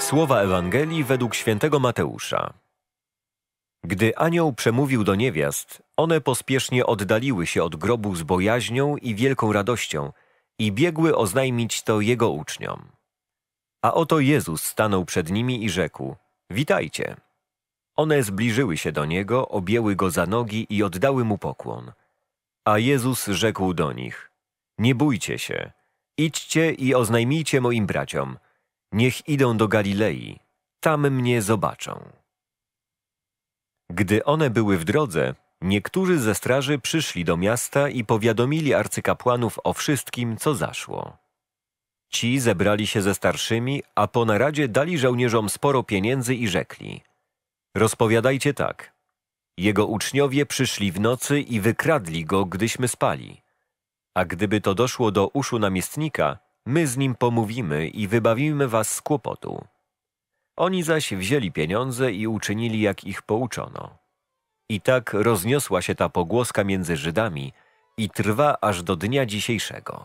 Słowa Ewangelii według świętego Mateusza. Gdy anioł przemówił do niewiast, one pospiesznie oddaliły się od grobu z bojaźnią i wielką radością i biegły oznajmić to jego uczniom. A oto Jezus stanął przed nimi i rzekł: Witajcie. One zbliżyły się do niego, objęły go za nogi i oddały mu pokłon. A Jezus rzekł do nich: Nie bójcie się, idźcie i oznajmijcie moim braciom. Niech idą do Galilei, tam mnie zobaczą. Gdy one były w drodze, niektórzy ze straży przyszli do miasta i powiadomili arcykapłanów o wszystkim, co zaszło. Ci zebrali się ze starszymi, a po naradzie dali żołnierzom sporo pieniędzy i rzekli: Rozpowiadajcie tak. Jego uczniowie przyszli w nocy i wykradli go, gdyśmy spali. A gdyby to doszło do uszu namiestnika, my z nim pomówimy i wybawimy was z kłopotu. Oni zaś wzięli pieniądze i uczynili, jak ich pouczono. I tak rozniosła się ta pogłoska między Żydami i trwa aż do dnia dzisiejszego.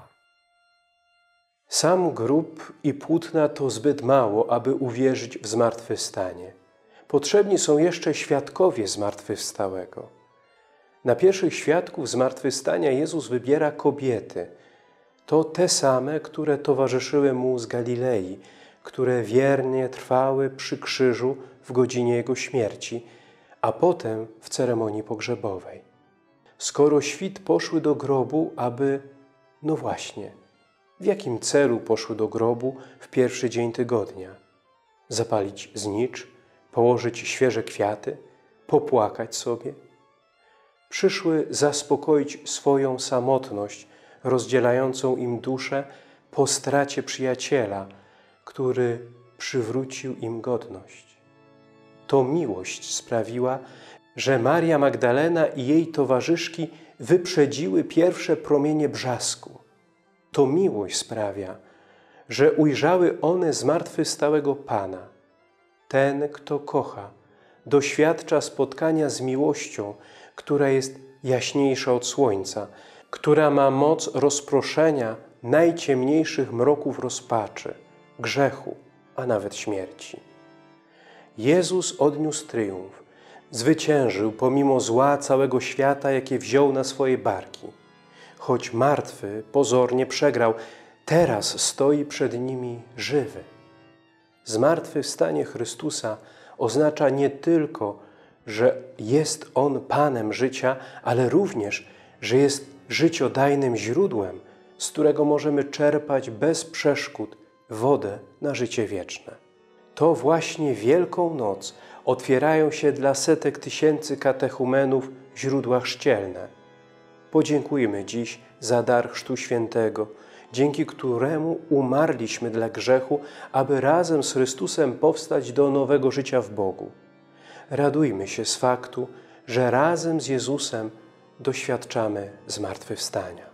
Sam grób i płótna to zbyt mało, aby uwierzyć w zmartwychwstanie. Potrzebni są jeszcze świadkowie zmartwychwstałego. Na pierwszych świadków zmartwychwstania Jezus wybiera kobiety. To te same, które towarzyszyły Mu z Galilei, które wiernie trwały przy krzyżu w godzinie Jego śmierci, a potem w ceremonii pogrzebowej. Skoro świt poszły do grobu, no właśnie, w jakim celu poszły do grobu w pierwszy dzień tygodnia? Zapalić znicz, położyć świeże kwiaty, popłakać sobie? Przyszły zaspokoić swoją samotność, rozdzielającą im duszę po stracie przyjaciela, który przywrócił im godność. To miłość sprawiła, że Maria Magdalena i jej towarzyszki wyprzedziły pierwsze promienie brzasku. To miłość sprawia, że ujrzały one zmartwychwstałego Pana. Ten, kto kocha, doświadcza spotkania z miłością, która jest jaśniejsza od słońca, która ma moc rozproszenia najciemniejszych mroków rozpaczy, grzechu, a nawet śmierci. Jezus odniósł triumf, zwyciężył pomimo zła całego świata, jakie wziął na swoje barki. Choć martwy pozornie przegrał, teraz stoi przed nimi żywy. Zmartwychwstanie Chrystusa oznacza nie tylko, że jest On Panem życia, ale również, że jest życiodajnym źródłem, z którego możemy czerpać bez przeszkód wodę na życie wieczne. To właśnie Wielką Noc otwierają się dla setek tysięcy katechumenów źródła chrzcielne. Podziękujmy dziś za dar Chrztu Świętego, dzięki któremu umarliśmy dla grzechu, aby razem z Chrystusem powstać do nowego życia w Bogu. Radujmy się z faktu, że razem z Jezusem doświadczamy zmartwychwstania.